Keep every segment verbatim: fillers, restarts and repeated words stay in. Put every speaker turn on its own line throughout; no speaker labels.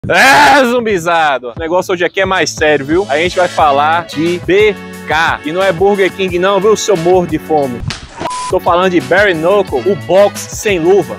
É, zumbizado! O negócio hoje aqui é mais sério, viu? A gente vai falar de B K. E não é Burger King não, viu, seu morro de fome? Tô falando de Bare Knuckle, o box sem luva.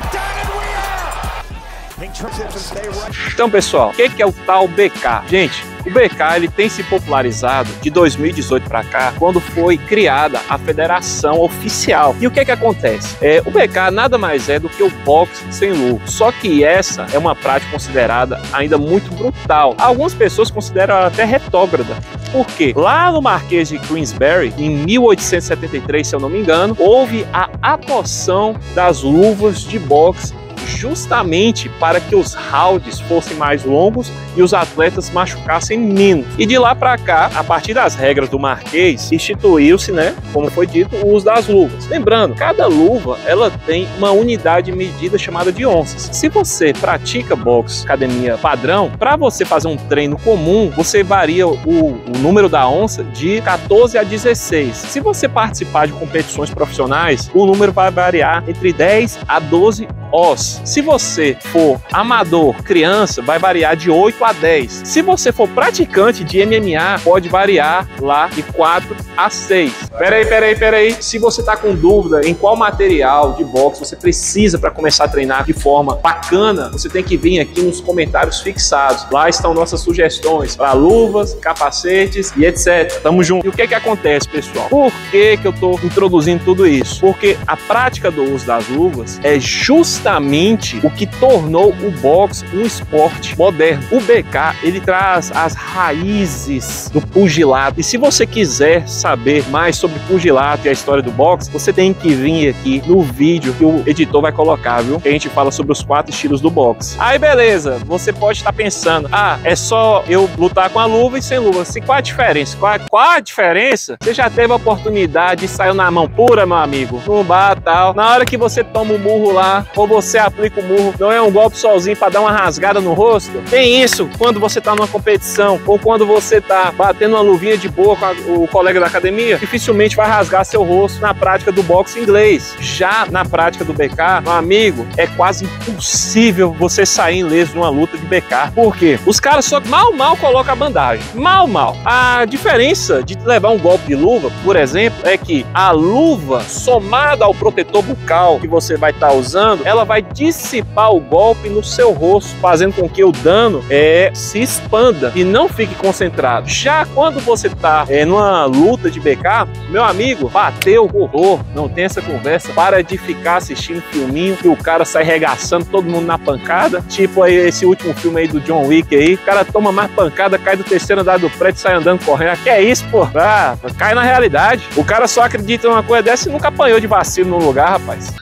Então, pessoal, o que é o tal B K? Gente, o B K ele tem se popularizado de dois mil e dezoito para cá, quando foi criada a federação oficial. E o que é que acontece? É, o B K nada mais é do que o boxe sem luva. Só que essa é uma prática considerada ainda muito brutal. Algumas pessoas consideram ela até retrógrada. Por quê? Lá no Marquês de Queensberry, em mil oitocentos e setenta e três, se eu não me engano, houve a adoção das luvas de boxe justamente para que os rounds fossem mais longos e os atletas machucassem menos. E de lá para cá, a partir das regras do Marquês, instituiu-se, né, como foi dito, o uso das luvas. Lembrando, cada luva ela tem uma unidade de medida chamada de onças. Se você pratica boxe, academia padrão, para você fazer um treino comum, você varia o, o número da onça de quatorze a dezesseis. Se você participar de competições profissionais, o número vai variar entre dez a doze os. Se você for amador, criança, vai variar de oito a dez. Se você for praticante de M M A, pode variar lá de quatro a seis. Peraí, peraí, peraí. Se você tá com dúvida em qual material de boxe você precisa para começar a treinar de forma bacana, você tem que vir aqui nos comentários fixados. Lá estão nossas sugestões para luvas, capacetes e etcétera. Tamo junto. E o que que acontece, pessoal? Por que que eu tô introduzindo tudo isso? Porque a prática do uso das luvas é justamente justamente o que tornou o boxe um esporte moderno. O B K, ele traz as raízes do pugilato. E se você quiser saber mais sobre pugilato e a história do boxe, você tem que vir aqui no vídeo que o editor vai colocar, viu? Que a gente fala sobre os quatro estilos do boxe. Aí, beleza, você pode estar pensando, ah, é só eu lutar com a luva e sem luva. Assim, qual a diferença? Qual a, qual a diferença? Você já teve a oportunidade e saiu na mão pura, meu amigo? No bar, tal. Na hora que você toma um murro lá, ou você aplica o murro, não é um golpe sozinho para dar uma rasgada no rosto? Tem isso quando você tá numa competição ou quando você tá batendo uma luvinha de boa com a, o colega da academia, dificilmente vai rasgar seu rosto na prática do boxe inglês. Já na prática do B K, meu amigo, é quase impossível você sair ileso numa luta de B K. Por quê? Os caras só mal, mal colocam a bandagem. Mal, mal. A diferença de levar um golpe de luva, por exemplo, é que a luva somada ao protetor bucal que você vai estar tá usando, ela vai dissipar o golpe no seu rosto, fazendo com que o dano é, se expanda e não fique concentrado. Já quando você está é, numa luta de B K, meu amigo, bateu o horror, não tem essa conversa, para de ficar assistindo filminho que o cara sai regaçando todo mundo na pancada, tipo aí esse último filme aí do John Wick aí, o cara toma mais pancada, cai do terceiro andar do prédio e sai andando correndo. Que é isso, pô? Ah, cai na realidade. O cara só acredita numa coisa dessa e nunca apanhou de vacilo no lugar, rapaz.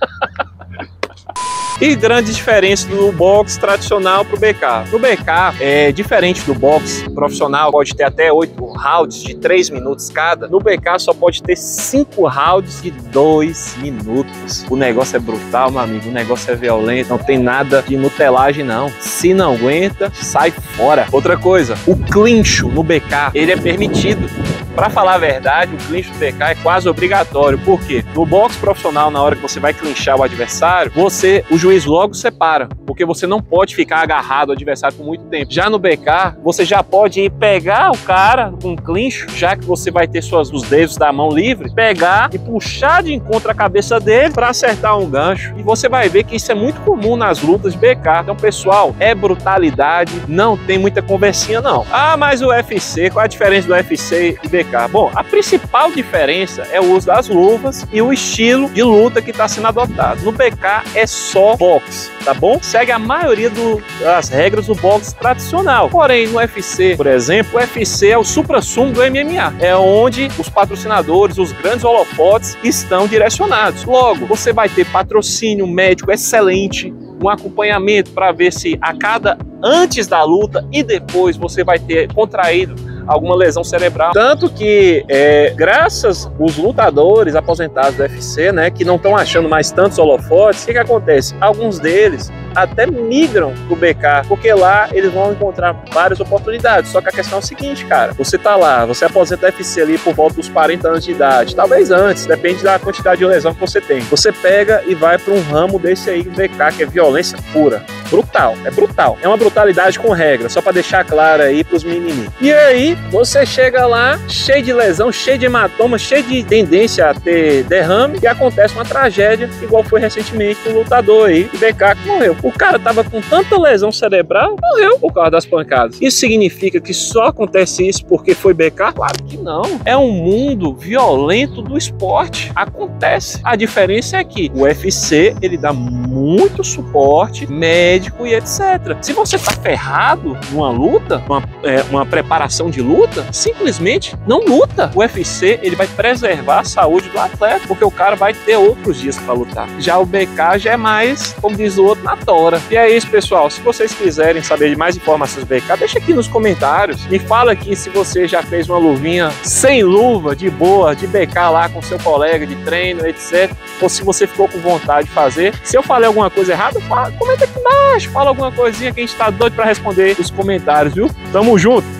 E grande diferença do boxe tradicional para o B K. No B K, é diferente do boxe profissional, pode ter até oito rounds de três minutos cada. No B K só pode ter cinco rounds de dois minutos. O negócio é brutal, meu amigo. O negócio é violento. Não tem nada de nutelagem, não. Se não aguenta, sai fora. Outra coisa, o clincho no B K, ele é permitido. Para falar a verdade, o clinch do B K é quase obrigatório. Por quê? No boxe profissional, na hora que você vai clinchar o adversário, você, o juiz logo separa, porque você não pode ficar agarrado ao adversário por muito tempo. Já no B K, você já pode ir pegar o cara com um clinch, já que você vai ter suas, os dedos da mão livre, pegar e puxar de encontro a cabeça dele para acertar um gancho. E você vai ver que isso é muito comum nas lutas de B K. Então, pessoal, é brutalidade, não tem muita conversinha, não. Ah, mas o U F C, qual a diferença do U F C e B K? Bom, a principal diferença é o uso das luvas e o estilo de luta que está sendo adotado. No B K é só boxe, tá bom? Segue a maioria do, das regras do boxe tradicional. Porém, no U F C, por exemplo, o U F C é o supra-sumo do M M A. É onde os patrocinadores, os grandes holofotes estão direcionados. Logo, você vai ter patrocínio médico excelente, um acompanhamento para ver se a cada antes da luta e depois você vai ter contraído alguma lesão cerebral. Tanto que, é, graças aos lutadores aposentados do U F C, né, que não estão achando mais tantos holofotes, o que que acontece? Alguns deles até migram pro B K, porque lá eles vão encontrar várias oportunidades. Só que a questão é o seguinte, cara, você tá lá, você aposenta F C ali por volta dos quarenta anos de idade, talvez antes, depende da quantidade de lesão que você tem. Você pega e vai para um ramo desse aí do B K, que é violência pura. Brutal, é brutal. É uma brutalidade com regra, só para deixar claro aí pros menininhos. E aí, você chega lá, cheio de lesão, cheio de hematoma, cheio de tendência a ter derrame, e acontece uma tragédia, igual foi recentemente com o lutador aí, o B K, que morreu. O cara tava com tanta lesão cerebral, morreu por causa das pancadas. Isso significa que só acontece isso porque foi B K? Claro que não. É um mundo violento do esporte. Acontece. A diferença é que o U F C, ele dá muito suporte médico e etcétera. Se você tá ferrado numa luta, uma, é, uma preparação de luta, simplesmente não luta. O U F C, ele vai preservar a saúde do atleta, porque o cara vai ter outros dias para lutar. Já o B K já é mais, como diz o outro, na tora. E é isso, pessoal. Se vocês quiserem saber de mais informações do B K, deixa aqui nos comentários. Me fala aqui se você já fez uma luvinha sem luva, de boa, de B K lá com seu colega de treino, etcétera. Ou se você ficou com vontade de fazer. Se eu falei alguma coisa errada, fala, comenta aqui embaixo. Fala alguma coisinha que a gente tá doido para responder nos comentários, viu? Tamo junto!